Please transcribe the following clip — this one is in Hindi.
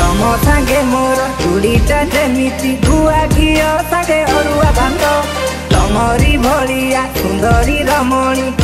तम सांगे मोर चूड़ीटा जेमिति गुआ घिओ सांगे अरुआ भात तमरी भलिया सुंदरी रमणी